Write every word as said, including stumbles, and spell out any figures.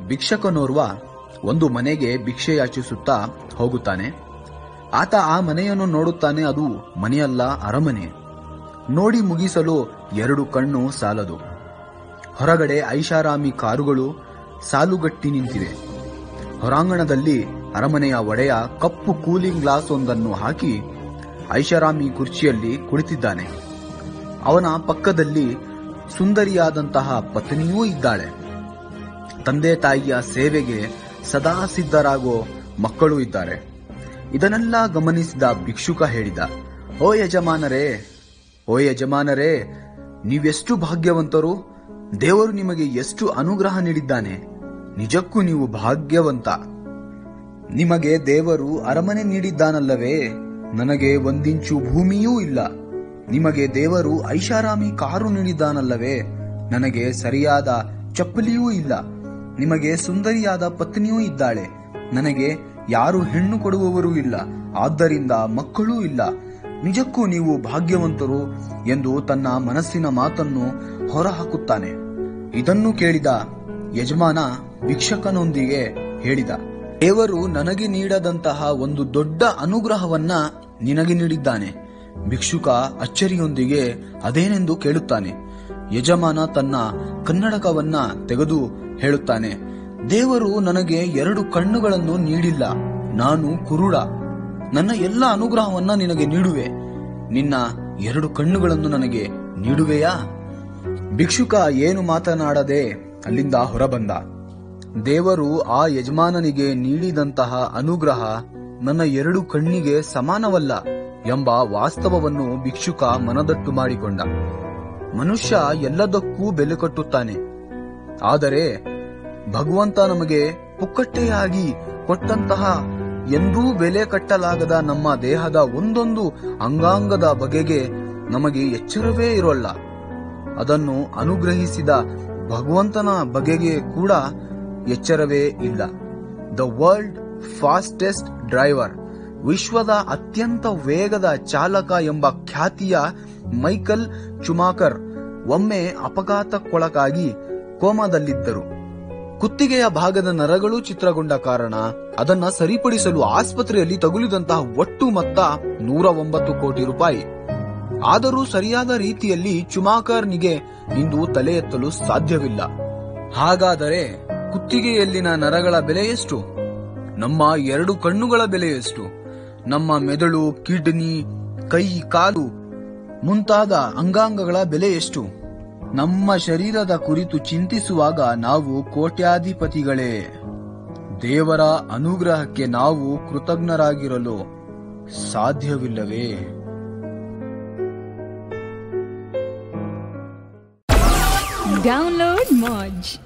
ಭಿಕ್ಷಕನೋರ್ವ ಒಂದು ಮನೆಗೆ ಭಿಕ್ಷೆ ಯಾಚಿಸುತ್ತಾ ಹೋಗುತ್ತಾನೆ. ಆತ ಆ ಮನೆಯನ್ನು ನೋಡುತ್ತಾನೆ. ಅದು ಮನೆಯಲ್ಲ, ಅರಮನೆ. ನೋಡಿ ಮುಗಿಸಲು ಎರಡು ಕಣ್ಣು ಸಾಲದು. ಹೊರಗಡೆ ಐಷಾರಾಮಿ ಕಾರುಗಳು ಸಾಲುಗಟ್ಟಿ ನಿಂತಿವೆ. ಹೊರಾಂಗಣದಲ್ಲಿ ಅರಮನೆಯ ಒಡೆಯ ಕಪ್ಪು ಕೂಲಿಂಗ್ ಗ್ಲಾಸ್ ಒಂದನ್ನು ಹಾಕಿ ಐಷಾರಾಮಿ ಕುರ್ಚಿಯಲ್ಲಿ ಕುಳಿತಿದ್ದಾನೆ. ಅವನ ಪಕ್ಕದಲ್ಲಿ ಸುಂದರಿಯಾದಂತಹ ಪತ್ನಿಯೂ ಇದ್ದಾಳೆ. ತಂದೆ ತಾಯಿಯ ಸೇವೆಗೆ ಸದಾ ಸಿದ್ಧರಾಗೋ ಮಕ್ಕಳು ಇದ್ದಾರೆ. ಇದನ್ನೆಲ್ಲ ಗಮನಿಸಿದ ಭಿಕ್ಷುಕ ಹೇಳಿದ, ಓ ಯಜಮಾನರೇ, ಓ ಯಜಮಾನರೇ, ನೀವೆಷ್ಟು ಭಾಗ್ಯವಂತರು! ದೇವರು ನಿಮಗೆ ಎಷ್ಟು ಅನುಗ್ರಹ ನೀಡಿದ್ದಾನೆ. ನಿಜಕ್ಕೂ ನೀವು ಭಾಗ್ಯವಂತ. ನಿಮಗೆ ದೇವರು ಅರಮನೆ ನೀಡಿದ್ದಾನಲ್ಲವೇ? ನನಗೆ ಒಂದಿಂಚು ಭೂಮಿಯೂ ಇಲ್ಲ. ನಿಮಗೆ ದೇವರು ಐಷಾರಾಮಿ ಕಾರು ನೀಡಿದ್ದಾನಲ್ಲವೇ? ನನಗೆ ಸರಿಯಾದ ಚಪ್ಪಲಿಯೂ ಇಲ್ಲ. ನಿಮಗೆ ಸುಂದರಿಯಾದ ಪತ್ನಿಯೂ ಇದ್ದಾಳೆ. ನನಗೆ ಯಾರು ಹೆಣ್ಣು ಕೊಡುವವರೂ ಇಲ್ಲ. ಆದ್ದರಿಂದ ಮಕ್ಕಳೂ ಇಲ್ಲ. ನಿಜಕ್ಕೂ ನೀವು ಭಾಗ್ಯವಂತರು ಎಂದು ತನ್ನ ಮನಸ್ಸಿನ ಮಾತನ್ನು ಹೊರಹಾಕುತ್ತಾನೆ. ಇದನ್ನು ಕೇಳಿದ ಯಜಮಾನ ಭಿಕ್ಷಕನೊಂದಿಗೆ ಹೇಳಿದ, ದೇವರು ನನಗೆ ನೀಡದಂತಹ ಒಂದು ದೊಡ್ಡ ಅನುಗ್ರಹವನ್ನ ನಿನಗೆ ನೀಡಿದ್ದಾನೆ. ಭಿಕ್ಷುಕ ಅಚ್ಚರಿಯೊಂದಿಗೆ ಅದೇನೆಂದು ಕೇಳುತ್ತಾನೆ. ಯಜಮಾನ ತನ್ನ ಕನ್ನಡಕವನ್ನ ತೆಗೆದು ಹೇಳುತ್ತಾನೆ, ದೇವರು ನನಗೆ ಎರಡು ಕಣ್ಣುಗಳನ್ನು ನೀಡಿಲ್ಲ. ನಾನು ಕುರುಡ. ನನ್ನ ಎಲ್ಲ ಅನುಗ್ರಹವನ್ನ ನಿನಗೆ ನೀಡುವೆ. ನಿನ್ನ ಎರಡು ಕಣ್ಣುಗಳನ್ನು ನನಗೆ ನೀಡುವೆಯಾ? ಭಿಕ್ಷುಕ ಏನು ಮಾತನಾಡದೆ ಅಲ್ಲಿಂದ ಹೊರಬಂದ. ದೇವರು ಆ ಯಜಮಾನನಿಗೆ ನೀಡಿದಂತಹ ಅನುಗ್ರಹ ನನ್ನ ಎರಡು ಕಣ್ಣಿಗೆ ಸಮಾನವಲ್ಲ ಎಂಬ ವಾಸ್ತವವನ್ನು ಭಿಕ್ಷುಕ ಮನದಟ್ಟು ಮಾಡಿಕೊಂಡ. ಮನುಷ್ಯ ಎಲ್ಲದಕ್ಕೂ ಬೆಲೆ ಕಟ್ಟುತ್ತಾನೆ. ಆದರೆ ಭಗವಂತ ನಮಗೆ ಪುಕ್ಕಟ್ಟೆಯಾಗಿ ಕೊಟ್ಟಂತಹ ಎಂದೂ ಬೆಲೆ ಕಟ್ಟಲಾಗದ ನಮ್ಮ ದೇಹದ ಒಂದೊಂದು ಅಂಗಾಂಗದ ಬಗೆಗೆ ನಮಗೆ ಎಚ್ಚರವೇ ಇರೋಲ್ಲ. ಅದನ್ನು ಅನುಗ್ರಹಿಸಿದ ಭಗವಂತನ ಬಗೆಗೆ ಕೂಡ ಎಚ್ಚರವೇ ಇಲ್ಲ. ದ ವರ್ಲ್ಡ್ ಫಾಸ್ಟೆಸ್ಟ್ ಡ್ರೈವರ್, ವಿಶ್ವದ ಅತ್ಯಂತ ವೇಗದ ಚಾಲಕ ಎಂಬ ಖ್ಯಾತಿಯ ಮೈಕಲ್ ಶುಮಾಕರ್ ಒಮ್ಮೆ ಅಪಘಾತಕ್ಕೊಳಗಾಗಿ ಕೋಮಾದಲ್ಲಿದ್ದರು. ಕುತ್ತಿಗೆಯ ಭಾಗದ ನರಗಳು ಚಿತ್ರಗೊಂಡ ಕಾರಣ ಅದನ್ನ ಸರಿಪಡಿಸಲು ಆಸ್ಪತ್ರೆಯಲ್ಲಿ ತಗುಲಿದಂತಹ ಒಟ್ಟು ಮೊತ್ತ ನೂರ ಒಂಬತ್ತು ಕೋಟಿ ರೂಪಾಯಿ. ಆದರೂ ಸರಿಯಾದ ರೀತಿಯಲ್ಲಿ ಚುಮಾಕರ್ನಿಗೆ ಇಂದು ತಲೆ ಎತ್ತಲು ಸಾಧ್ಯವಿಲ್ಲ. ಹಾಗಾದರೆ ಕುತ್ತಿಗೆಯಲ್ಲಿನ ನರಗಳ ಬೆಲೆ ಎಷ್ಟು? ನಮ್ಮ ಎರಡು ಕಣ್ಣುಗಳ ಬೆಲೆ ಎಷ್ಟು? ನಮ್ಮ ಮೆದುಳು, ಕಿಡ್ನಿ, ಕೈ, ಕಾಲು ಮುಂತಾದ ಅಂಗಾಂಗಗಳ ಬೆಲೆ ಎಷ್ಟು? ನಮ್ಮ ಶರೀರದ ಕುರಿತು ಚಿಂತಿಸುವಾಗ ನಾವು ಕೋಟ್ಯಾಧಿಪತಿಗಳೇ. ದೇವರ ಅನುಗ್ರಹಕ್ಕೆ ನಾವು ಕೃತಜ್ಞರಾಗಿರಲು ಸಾಧ್ಯವಿಲ್ಲವೇ? Download Moj.